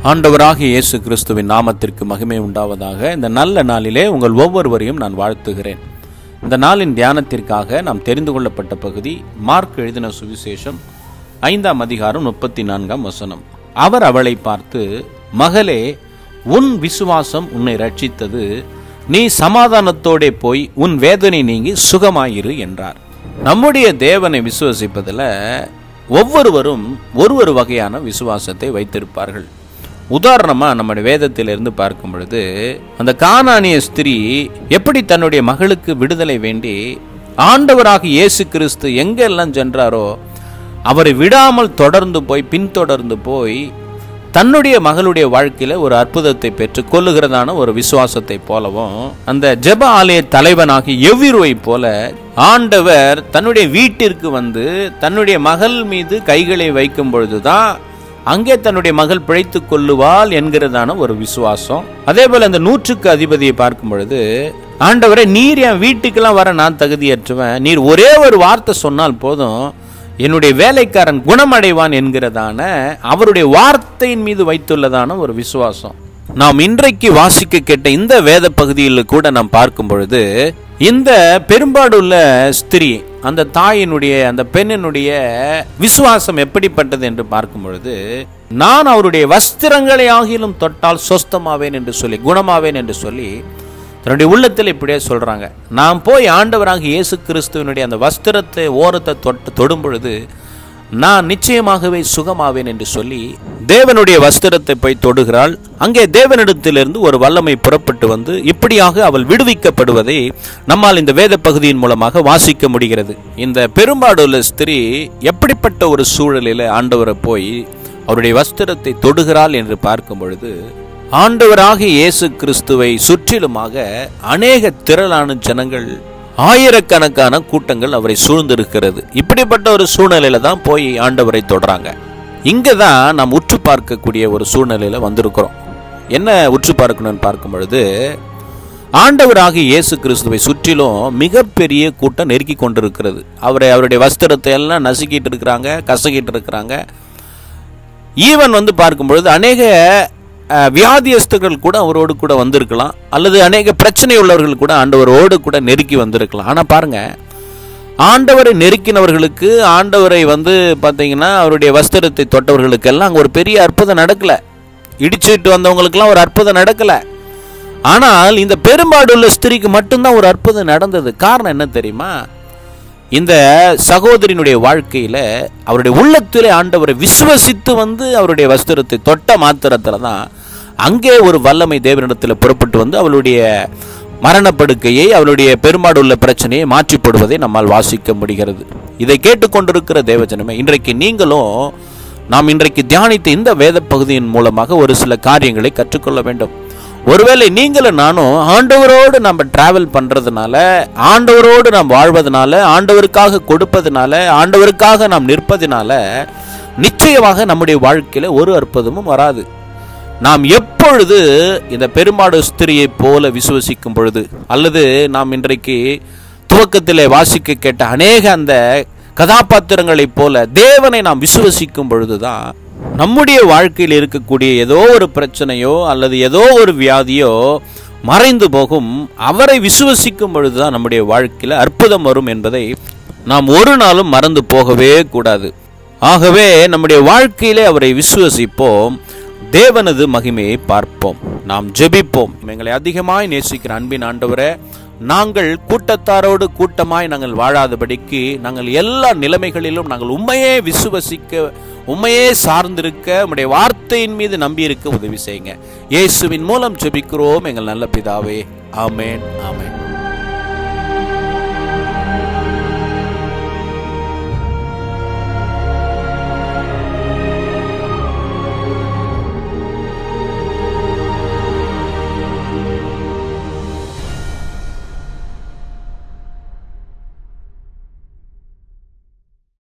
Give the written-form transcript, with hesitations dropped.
ஆண்டவராகிய இயேசு கிறிஸ்துவின் நாமத்திற்கு மகிமை உண்டாவதாக. இந்த நல்ல நாளிலே உங்கள் ஒவ்வொருவரையும் நான் வாழ்த்துகிறேன். இந்த நாளின் தியானத்திற்காக நாம் தெரிந்து கொள்ளப்பட்ட பகுதி மார்க் எழுதின சுவிசேஷம் 5ஆம் அதிகாரம் 34ஆம் வசனம். அவர் அவளை பார்த்து, மகளே, உன் விசுவாசம் உன்னை ரட்சித்தது, நீ சமாதானத்தோடே போய் உன் வேதனை நீங்கி சுகமாயிரு என்றார். நம்முடைய தேவனை விசுவசிப்பதில் ஒவ்வொருவரும் ஒரு வகையான விசுவாசத்தை வைத்திருப்பார்கள். உதாரணமாக நம்முடைய வேதத்திலிருந்து பார்க்கும் பொழுது, அந்த கானானிய ஸ்திரீ எப்படி தன்னுடைய மகளுக்கு விடுதலை வேண்டி ஆண்டவராக இயேசு கிறிஸ்து எங்கெல்லாம் சென்றாரோ அவரை விடாமல் தொடர்ந்து போய் பின்தொடர்ந்து போய் தன்னுடைய மகளுடைய வாழ்க்கையில ஒரு அற்புதத்தை பெற்று கொள்ளுகிறதான ஒரு விசுவாசத்தை போலவும், அந்த ஜெப ஆலய தலைவனாகி எவ்விருவை போல ஆண்டவர் தன்னுடைய வீட்டிற்கு வந்து தன்னுடைய மகள் மீது கைகளை வைக்கும் பொழுதுதான் அங்கே தன்னுடைய மகள் பிழைத்துக் கொள்ளுவாள் என்கிறதான ஒரு விசுவாசம். அதே போல அந்த 100க்கு அதிபதியை பார்க்கும் பொழுது, ஆண்டவரே, நீர் என் வீட்டுக்கெல்லாம் வர நான் தகுதியற்றுவேன், நீர் ஒரே ஒரு வார்த்தை சொன்னால் போதும் என்னுடைய வேலைக்காரன் குணமடைவான் என்கிறதான அவருடைய வார்த்தையின் மீது வைத்துள்ளதான ஒரு விசுவாசம். நாம் இன்றைக்கு வாசிக்க கேட்ட இந்த வேத பகுதியில் கூட நாம் பார்க்கும் பொழுது, இந்த பெரும்பாடுள்ள ஸ்திரீ, அந்த தாயினுடைய அந்த பெண்ணினுடைய விசுவாசம் எப்படிப்பட்டது என்று பார்க்கும் பொழுது, நான் அவருடைய வஸ்திரங்களை ஆகிலும் தொட்டால் சொஸ்தமாவேன் என்று சொல்லி, குணமாவேன் என்று சொல்லி தன்னுடைய உள்ளத்தில் இப்படியே சொல்றாங்க. நான் போய் ஆண்டவராக இயேசு கிறிஸ்துவனுடைய அந்த வஸ்திரத்தை ஓரத்தை தொடும் பொழுது நான் நிச்சயமாகவே சுகமாவேன் என்று சொல்லி தேவனுடைய வஸ்திரத்தை போய் தொடுகிறாள். அங்கே தேவனிடத்திலிருந்து ஒரு வல்லமை புறப்பட்டு வந்து இப்படியாக அவள் விடுவிக்கப்படுவதை நம்மால் இந்த வேத பகுதியின் மூலமாக வாசிக்க முடிகிறது. இந்த பெரும்பாடுள்ள ஸ்திரீ எப்படிப்பட்ட ஒரு சூழலில் ஆண்டவரை போய் அவருடைய வஸ்திரத்தை தொடுகிறாள் என்று பார்க்கும் பொழுது, ஆண்டவராக இயேசு கிறிஸ்துவை சுற்றிலுமாக அநேக திரளான ஜனங்கள், ஆயிரக்கணக்கான கூட்டங்கள் அவரை சூழ்ந்திருக்கிறது. இப்படிப்பட்ட ஒரு சூழ்நிலையில தான் போய் ஆண்டவரை தொடறாங்க. இங்க தான் நாம் உற்று பார்க்கக்கூடிய ஒரு சூழ்நிலையில வந்திருக்கிறோம். என்ன உற்று பார்க்கணும்னு பார்க்கும் பொழுது, ஆண்டவராக இயேசு கிறிஸ்துவை சுற்றிலும் மிகப்பெரிய கூட்டம் நெருக்கி கொண்டிருக்கிறது. அவருடைய வஸ்திரத்தை எல்லாம் நசுக்கிட்டு இருக்கிறாங்க, கசக்கிட்டு இருக்கிறாங்க. ஈவன் பார்க்கும் பொழுது அநேக வியாதியஸ்தர்கள் கூட அவரோடு கூட வந்திருக்கலாம், அல்லது அநேக பிரச்சனை உள்ளவர்கள் கூட ஆண்டவரோடு கூட நெருக்கி வந்திருக்கலாம். ஆனால் பாருங்க, ஆண்டவரை நெருக்கினவர்களுக்கு, ஆண்டவரை பார்த்தீங்கன்னா அவருடைய வஸ்திரத்தை தொட்டவர்களுக்கெல்லாம் அங்கே ஒரு பெரிய அற்புதம் நடக்கல. இடிச்சுட்டு வந்தவங்களுக்கெல்லாம் ஒரு அற்புதம் நடக்கல. ஆனால் இந்த பெரும்பாடுள்ள ஸ்திரீக்கு மட்டும்தான் ஒரு அற்புதம் நடந்தது. காரணம் என்ன தெரியுமா? இந்த சகோதரியினுடைய வாழ்க்கையில அவருடைய உள்ளத்திலே ஆண்டவரை விசுவசித்து அவருடைய வஸ்திரத்தை தொட்ட மாத்திரத்துல தான் அங்கே ஒரு வல்லமை தேவனிடத்தில் புறப்பட்டு அவளுடைய மரணப்படுக்கையை, அவளுடைய பெரும்பாடுள்ள பிரச்சனையை மாற்றி போடுவதை நம்மால் வாசிக்க முடிகிறது. இதை கேட்டுக்கொண்டிருக்கிற தேவஜனமே, இன்றைக்கு நீங்களும் நாம் இன்றைக்கு தியானித்த இந்த வேத பகுதியின் மூலமாக ஒரு சில காரியங்களை கற்றுக்கொள்ள வேண்டும். ஒருவேளை நீங்களும் நானும் ஆண்டவரோடு நம்ம டிராவல் பண்றதுனால, ஆண்டவரோடு நாம் வாழ்வதனால, ஆண்டவருக்காக கொடுப்பதனால, ஆண்டவருக்காக நாம் நிற்பதனால நிச்சயமாக நம்முடைய வாழ்க்கையில ஒரு அற்புதமும் வராது. நாம் எப்பொழுது இந்த பெரும்பாடு ஸ்திரியை போல விசுவசிக்கும் பொழுது, அல்லது நாம் இன்றைக்கு துவக்கத்திலே வாசிக்க கேட்ட அநேக அந்த கதாபாத்திரங்களை போல தேவனை நாம் விசுவசிக்கும் பொழுதுதான் நம்முடைய வாழ்க்கையில் இருக்கக்கூடிய ஏதோ ஒரு பிரச்சனையோ அல்லது ஏதோ ஒரு வியாதியோ மறைந்து போகும். அவரை விசுவசிக்கும் பொழுதுதான் நம்முடைய வாழ்க்கையில் அற்புதம் வரும் என்பதை நாம் ஒரு நாளும் மறந்து போகவே கூடாது. ஆகவே நம்முடைய வாழ்க்கையிலே அவரை விசுவசிப்போம், தேவனது மகிமையை பார்ப்போம். நாம் ஜெபிப்போம். எங்களை அதிகமாய் நேசிக்கிற அன்பின் ஆண்டவரே, நாங்கள் கூட்டத்தாரோடு கூட்டமாய் நாங்கள் வாழாதபடிக்கு நாங்கள் எல்லா நிலைமைகளிலும் நாங்கள் உண்மையே விசுவசிக்க, உண்மையே சார்ந்திருக்க, உம்முடைய வார்த்தையின் மீது நம்பியிருக்க உதவி செய்யுங்க. இயேசுவின் மூலம் ஜெபிக்கிறோம் எங்கள் நல்ல பிதாவே. ஆமென், ஆமென்.